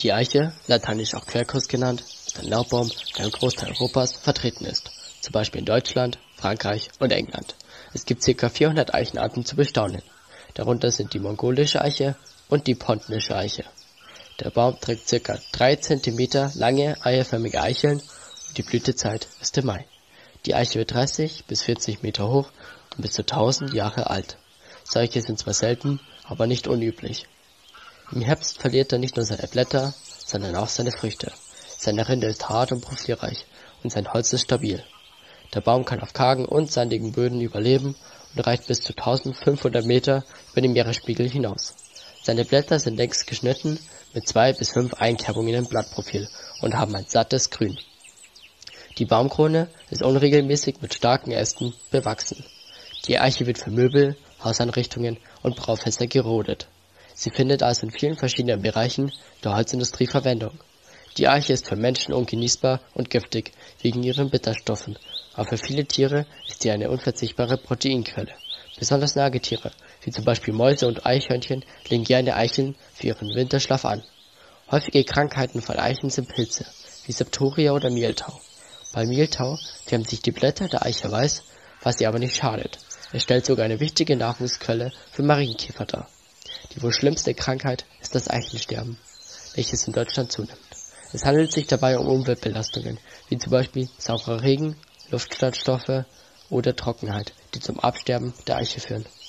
Die Eiche, lateinisch auch Quercus genannt, ist ein Laubbaum, der im Großteil Europas vertreten ist, zum Beispiel in Deutschland, Frankreich und England. Es gibt ca. 400 Eichenarten zu bestaunen. Darunter sind die mongolische Eiche und die pontische Eiche. Der Baum trägt ca. 3 cm lange eierförmige Eicheln und die Blütezeit ist im Mai. Die Eiche wird 30 bis 40 Meter hoch und bis zu 1000 Jahre alt. Solche sind zwar selten, aber nicht unüblich. Im Herbst verliert er nicht nur seine Blätter, sondern auch seine Früchte. Seine Rinde ist hart und profilreich und sein Holz ist stabil. Der Baum kann auf kargen und sandigen Böden überleben und reicht bis zu 1500 Meter über den Meeresspiegel hinaus. Seine Blätter sind längs geschnitten mit 2 bis 5 Einkerbungen im Blattprofil und haben ein sattes Grün. Die Baumkrone ist unregelmäßig mit starken Ästen bewachsen. Die Eiche wird für Möbel, Hauseinrichtungen und Braufässer gerodet. Sie findet also in vielen verschiedenen Bereichen der Holzindustrie Verwendung. Die Eiche ist für Menschen ungenießbar und giftig wegen ihren Bitterstoffen, aber für viele Tiere ist sie eine unverzichtbare Proteinquelle. Besonders Nagetiere, wie zum Beispiel Mäuse und Eichhörnchen, legen gerne Eicheln für ihren Winterschlaf an. Häufige Krankheiten von Eichen sind Pilze, wie Septoria oder Mehltau. Bei Mehltau färben sich die Blätter der Eiche weiß, was ihr aber nicht schadet. Es stellt sogar eine wichtige Nahrungsquelle für Marienkäfer dar. Die wohl schlimmste Krankheit ist das Eichensterben, welches in Deutschland zunimmt. Es handelt sich dabei um Umweltbelastungen, wie zum Beispiel saurer Regen, Luftschadstoffe oder Trockenheit, die zum Absterben der Eiche führen.